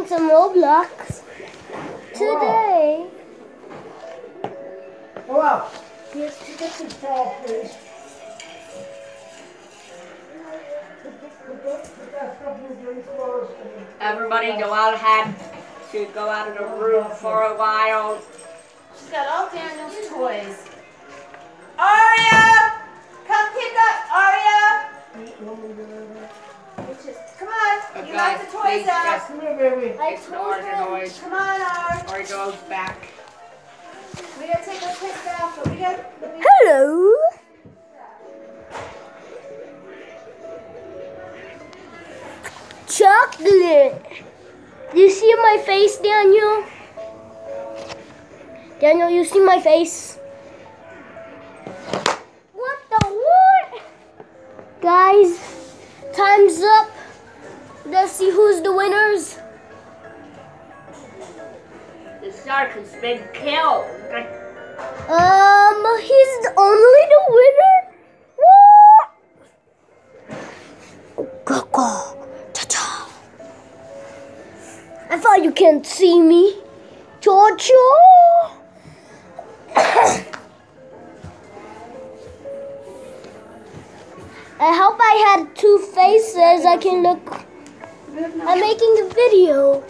playing some Roblox today. Hello. Yes, you get some towel, please. Everybody go out ahead to go out of the room for a while. She's got all Daniel's toys. Aria! Come pick up Aria! Come on, you got the toys out. Come here, baby. I Ignore told the him. noise. Come on, Ar. Or he goes back. We gotta take a quick bath, but we got Hello. Chocolate. Do you see my face, Daniel? Daniel, you see my face? What the what? Guys, time's up. Let's see who's the winners. The shark has been killed. He's only the winner? What? Coco. Ta-ta. I thought you can't see me. Jojo. I hope I had two faces. I can look. I'm making a video.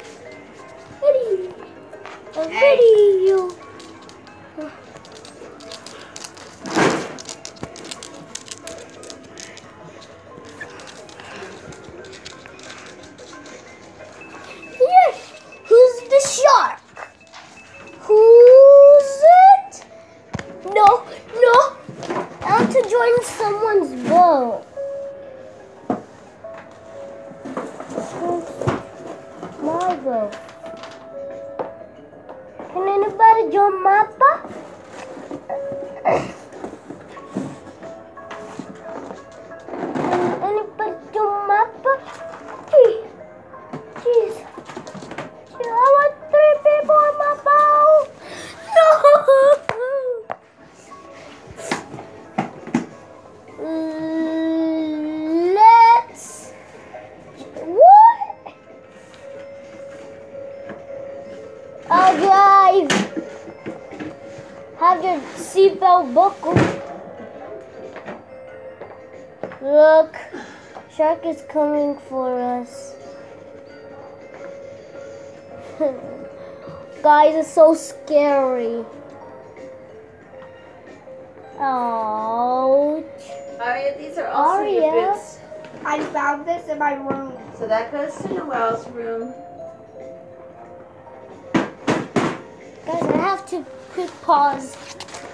A video. Yes. Who's the shark? Who's it? No. I want to join someone's boat. My boat. Can anybody join my boat? Can anybody join my boat? Jeez. I want 3 people in my boat. No. Let's. What? Oh, guys. Have your seatbelt buckled. Look. Shark is coming for us. Guys, it's so scary. Ouch. Aria, these are also Aria. your boots. I found this in my room. So that goes to Noelle's room. Guys, I have to quick pause.